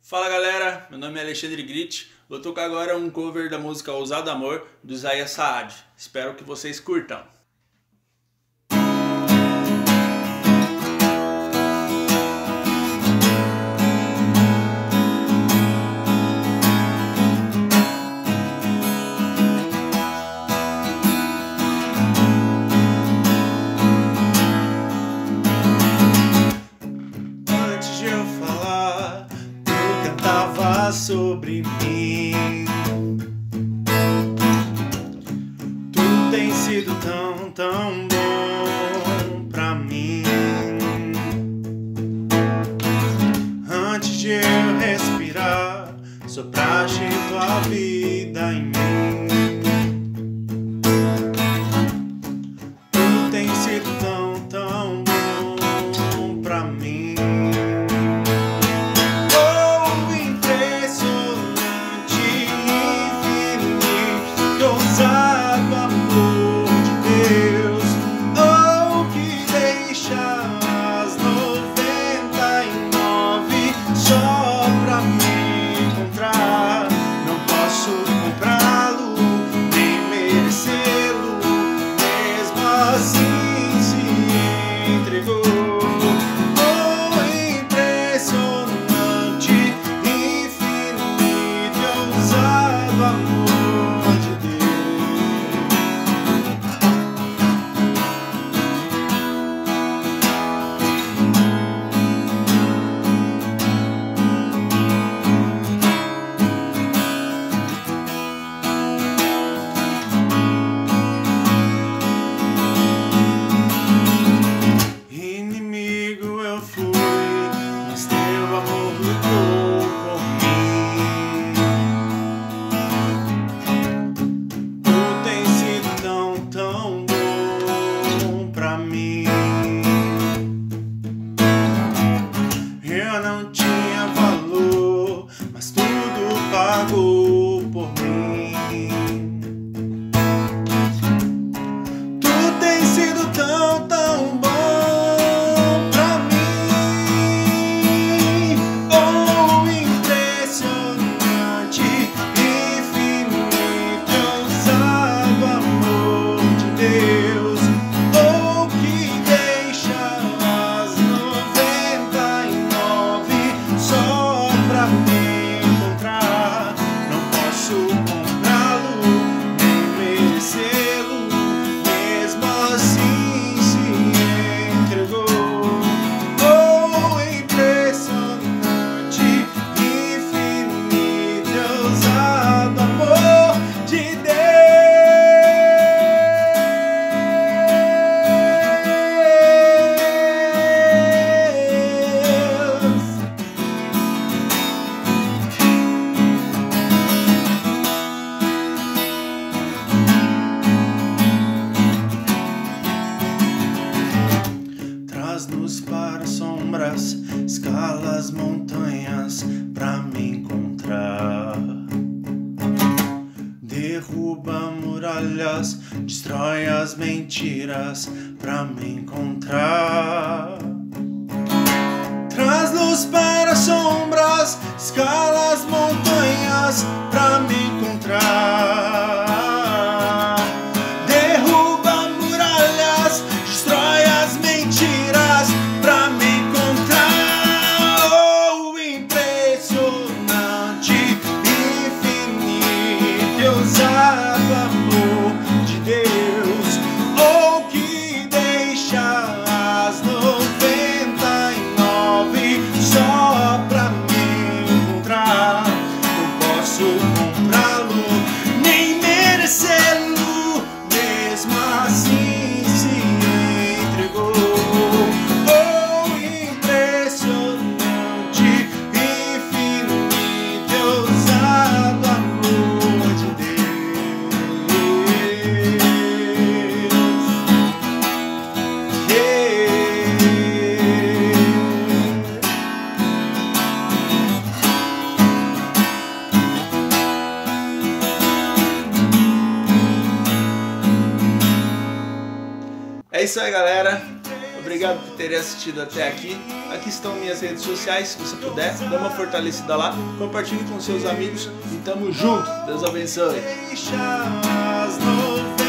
Fala galera, meu nome é Alexandre Gritti, vou tocar agora um cover da música Ousado Amor do Isaías Saad. Espero que vocês curtam. Antes de eu falar, tu cantava sobre mim. Tu tens sido tão bom pra mim. Antes de eu respirar, sopraste tua vida em mim. Tu tens sido tão bom pra mim. Oh, impressionante, infinito, ousado amor de Deus. Oh, que deixa as 99 só pra me encontrar. Não posso comprá-lo, nem merecê-lo, mesmo assim se entregou. Oh, impressionante, infinito e ousado amor de Deus. Inimigo eu fui, mas teu amor lutou por mim. Tu tens sido tão bom pra mim. Eu não tinha valor, mas tudo pagou por mim. Tu tens sido tão bom pra mim. Oh, impressionante, infinito, ousado amor de Deus. Oh, que deixa as 99 só pra me encontrar. Não posso comprá-lo, nem merecê-lo, mesmo assim se entregou. Oh, impressionante, infinito e ousado amor de Deus. Traz-nos para sombras, escala as montanhas pra me encontrar. Derruba muralhas, destrói as mentiras pra me encontrar. Traz luz para sombras, escala as montanhas pra me encontrar. Derruba muralhas, destrói as mentiras pra me encontrar. Oh, impressionante, infinito e ousado amor de Deus. Oh, que deixa as 99 só pra me encontrar. Não posso comprá-lo, nem merecê-lo, mesmo assim se entregou. Oh, impressionante, infinito e ousado amor de Deus. É isso aí galera, obrigado. Obrigado por terem assistido até aqui. Aqui estão minhas redes sociais, se você puder, dá uma fortalecida lá, compartilhe com seus amigos e tamo junto. Deus abençoe.